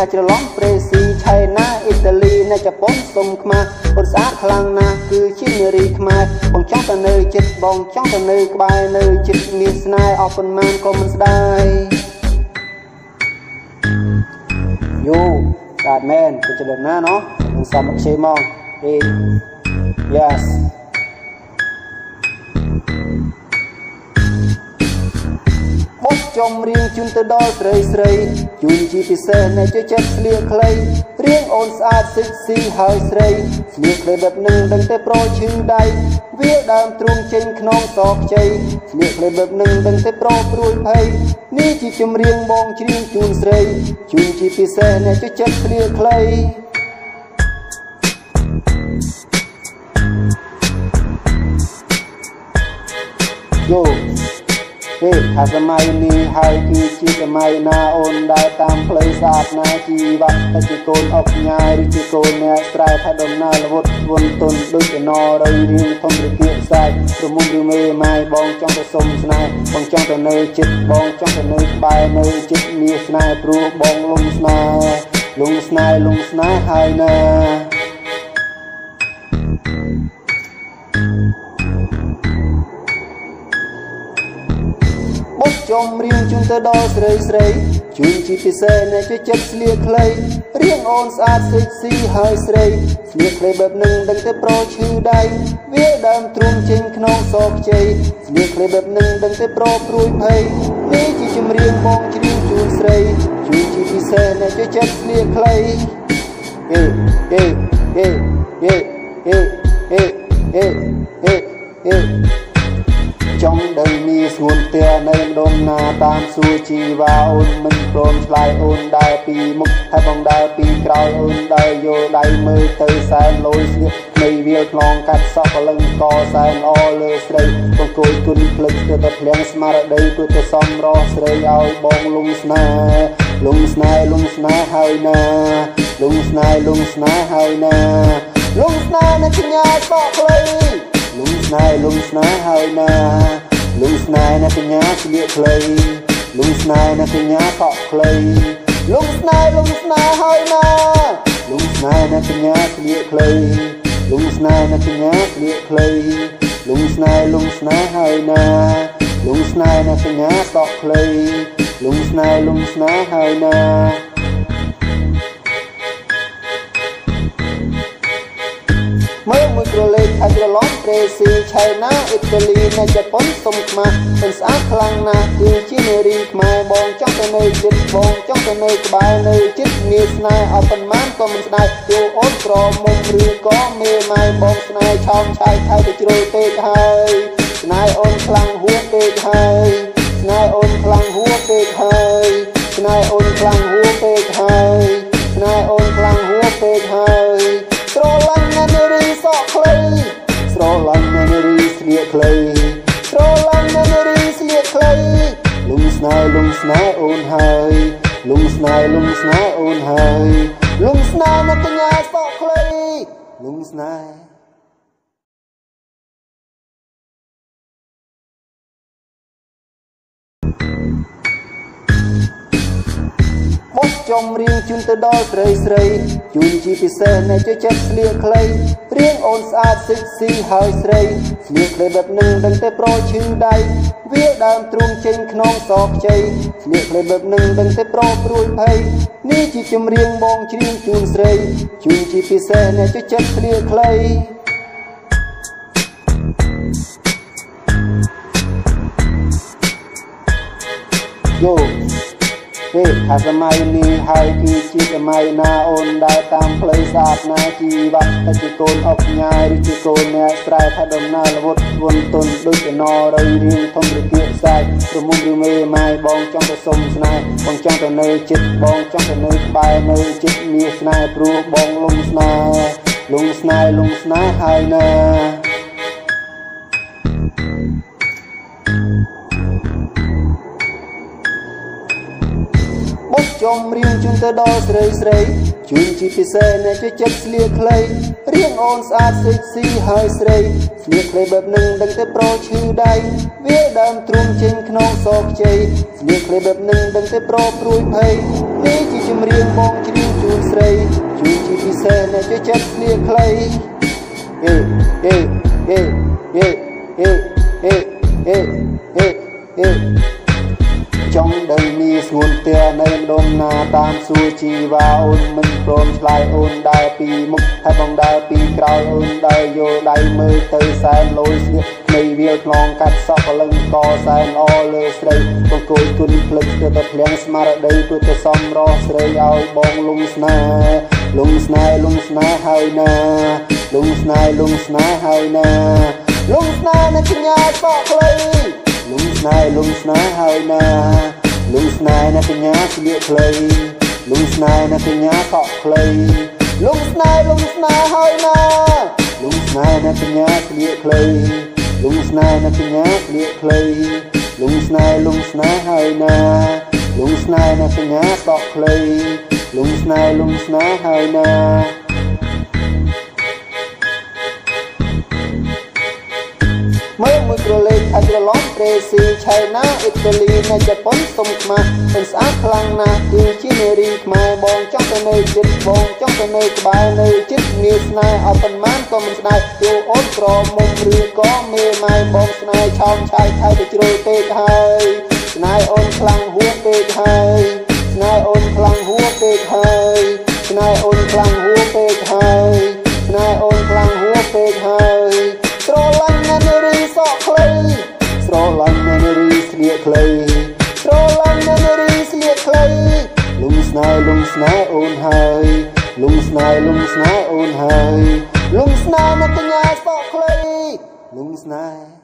ខាច្រឡំប្រេស៊ីឆៃណាអ៊ីតាលីនៅជប៉ុនសុំខ្មែរអូនស្អាតខ្លាំងណាស់គឺជានារីខ្មែរបងចង់ទៅនៅចិត្តបងចង់ទៅនៅក្បែរនៅចិត្តមានស្នេហ៍អស់ប៉ុន្មានក៏មិនស្ដាយយូស្អាតមែនទៅចលនាណោះមិនសមខ្ជិលមកyesបោះចំរៀងជូនទៅដល់ស្រីស្រីជូនជាពិសេសអ្នកជួយចិត្តស្លៀកខ្លីរៀងអូនស្អាតសិចស៊ីហើយស្រីស្លៀកខ្លីបែបនឹងដឹងតែប្រឈឺដៃវាដើមទ្រូងចេញក្នុងសខ្ចីស្លៀកខ្លីបែបនឹងដឹងតែប្រព្រួយភ័យនេះជាចម្រៀងបងច្រៀងជូនស្រីជូនជាពិសេសអ្នកជួយចិត្តស្លៀកខ្លីយោថាសម័យនេះហើយគឺជាសម័យណាអូនដើរតាមផ្លូវស្អាតណាជីវៈតែជាកូនអុកញ៉ាយឬជាកូនអ្នកស្រែថាដំណើរលវត់វន់ទុនដូចជាណរៃរៀងធំរគាកសាយប្រមុំឬមេម៉ាយបងចង់ទៅសុំស្នេហ៍បងចង់ទៅនៅចិត្តបងចង់ទៅនៅក្បែរនៅចិត្តមានស្នេហ៍ព្រោះបងលងស្នេហ៍ហើយណាចំរៀងជូនទៅដល់ស្រីស្រីជូនជាពិសេសអ្នកជួយចិត្តស្លៀកខ្លីរៀងអូនស្អាតសិចស៊ីហើយស្រីស្លៀកខ្លីបែបនឹងដឹងតែប្រឈឺដៃវាដើមទ្រូងចេញក្នុងសខ្ចីស្លៀកខ្លីបែបនឹងដឹងតែប្រព្រួយភ័យនេះជាចម្រៀងបងច្រៀងជូនស្រីជូនជាពិសេសអ្នកជួយចិត្តស្លៀកខ្លីចង់ដឹងមានស្ងួនផ្ទះនៅដុំណាតាមសួរជីវ៉ាអូនមិនព្រមឆ្លើយអូនដើរពីមុខហើយបងដើរពីក្រោយអូនដើរយកដៃមើលទៅសែនលយស្លៀកនៃវាលខ្លងកាត់សក់លឹងកសែនអលើស្រីបងគួយគុណភ្លឹកទៅតែភ្លៀងស្មារតីព្រោះទៅសំរស់ស្រីឲ្យបងលងស្នេហ៍ហើយណាលងស្នេហ៍ហើយណាលងស្នេហ៍នៅកញ្ញាសក់ខ្លីលងស្នេហ៍ហើយណាលងស្នេហ៍នៅកញ្ញាស្លៀកខ្លីលងស្នេហ៍នៅកញ្ញាសក់ខ្លីលងស្នេហ៍ហើយណាលងស្នេហ៍នៅកញ្ញាស្លៀកខ្លីលងស្នេហ៍នៅកញ្ញាស្លៀកខ្លីលងស្នេហ៍ហើយណាលងស្នេហ៍នៅកញ្ញាសក់ខ្លីលងស្នេហ៍ហើយណាមើលមួយក្រឡេកខាច្រឡំប្រេស៊ីឆៃណាអ៊ីតាលីនៅជប៉ុនសុំខ្មែរអូនស្អាតខ្លាំងណាស់គឺជានារីខ្មែរបងចង់ទៅនៅចិត្តបងចង់ទៅនៅក្បែរនៅចិត្តមានស្នេហ៍អត់ប៉ុន្មានក៏មិនស្ដាយយោអូនក្រមុំឬក៏មេម៉ាយបងស្នេហ៍ឆោមឆាយថៃទៅជ្រុលពេកហើយស្នេហ៍អូនខ្លាំងហួសពេកហើយស្នេហ៍អូនខ្លាំងហួសពេកហើយស្នេហ៍អូនខ្លាំងហួសពេកហើយស្នេហ៍អូនខ្លាំងហួសពេកហើយស្រឡាញ់នារីសក់ខ្លីស្រឡាញ់នារីស្លៀកខ្លីស្រឡាញ់នារីស្លៀកខ្លីលងស្នេហ៍អូនហើយលងស្នេហ៍អូនហើយលងស្នេហ៍នៅកញ្ញាសក់ខ្លីលងស្នេហ៍បោះចំរៀងជូនទៅដល់ស្រីស្រីជូនជាពិសេសអ្នកជួយចិត្តស្លៀកខ្លីរៀងអូនស្អាតសិចស៊ីហើយស្រីស្លៀកខ្លីបែបនឹងដឹងតែប្រឈឺដៃវាដើមទ្រូងចេញក្នុងសខ្ចីស្លៀកខ្លីបែបនឹងដឹងតែប្រព្រួយភ័យនេះជាចម្រៀងបងច្រៀងជូនស្រីជូនជាពិសេសអ្នកជួយចិត្តស្លៀកខ្លីយោថាសម័យនេះហើយគឺជាសម័យណាអូនដើរតាមផ្លូវស្អាតណាជីវៈតែជាកូនអុកញ៉ាយឬជាកូនអ្នកស្រែថាដំណើរលវត់វន់ទុនដូចជាណរៃរៀងធំរគាកសាយប្រមុំឬមេម៉ាយបងចង់ទៅសុំស្នេហ៍បងចង់ទៅនៅចិត្តបងចង់ទៅនៅក្បែរនៅចិត្តមានស្នេហ៍ព្រោះបងលងស្នេហ៍ហើយណាចំរៀងជូនទៅដល់ស្រីស្រីជូនជាពិសេសអ្នកជួយចិត្តស្លៀកខ្លីរៀងអូនស្អាតសិចស៊ីហើយស្រីស្លៀកខ្លីបែបនឹងដឹងតែប្រឈឺដៃវាដើមទ្រូងចេញក្នុងសខ្ចីស្លៀកខ្លីបែបនឹងដឹងតែប្រព្រួយភ័យនេះជាចម្រៀងបងជ្រៀងជូនស្រីជួយជាពិសេសអ្នកជួយចិត្តគ្នាខ្លីអេអេអេអេអេអេអេអេអេចង់ដឹងមានស្ងួនផ្ទះនៅម្ដុំណាតាមសួរជីវ៉ាអូនមិនព្រមឆ្លើយអូនដើរពីមុខហើយបងដើរពីក្រោយអូនដើរយកដៃមើលទៅសែនលយស្លៀកនៃវាលខ្លងកាត់សក់កលឹងកសែនអលើស្រីបង្គោលគុណភ្លឹកស្ទើរតែភ្លៀងស្មារតីព្រោះតែសំរោះស្រីឲ្យបងលំស្នេហ៍លំស្នេហ៍លំស្នេហ៍ហើយណាលំស្នេហ៍លំស្នេហ៍ហើយណាលំស្នេហ៍នឹងកញ្ញាសក់ខ្លីលំស្នេហ៍លំស្នេហ៍ហើយណាលំស្នេហ៍អ្នកកញ្ញាស្លៀកខ្លីលំស្នេហ៍អ្នកកញ្ញាសក់ខ្លីលំស្នេហ៍ហើយណាលំស្នេហ៍អ្នកកញ្ញាស្លៀកខ្លីលំស្នេហ៍អ្នកកញ្ញាស្លៀកខ្លីលំស្នេហ៍ហើយណាលំស្នេហ៍អ្នកកញ្ញាសក់ខ្លីលំស្នេហ៍ហើយណាមើលមួយក្រឡេកអាចរឡំត្រេស៊ីឆៃណាអ៊ីតាលីនៅជប៉ុនសុំខ្មាស់មិនស្អាតខ្លាំងណាស់គឺជានារីខ្មែរបងចង់ទៅនៅចិត្តបងចង់ទៅនៅក្បែរនៅចិត្តងាយស្នេហ៍អត់ប៉ុន្មានក៏មិនស្ដាយយល់អូនក្រមុំឬក៏មេម៉ែបងស្នេហ៍ឆោមឆាយថៃទៅជ្រុលពេកហើយស្នេហ៍អូនខ្លាំងហួសពេកហើយស្នេហ៍អូនខ្លាំងហួសពេកហើយស្នេហ៍អូនខ្លាំងហួសពេកហើយស្នេហ៍អូនខ្លាំងហួសពេកហើយស្រឡាញ់នារីសក់ខ្លីស្រឡាញ់នារីស្លៀកខ្លីស្រឡាញ់នារីស្លៀកខ្លីលំស្នេហ៍អូនហើយលំស្នេហ៍អូនហើយលំស្នេហ៍អ្នកកញ្ញាសក់ខ្លីលំស្នេហ៍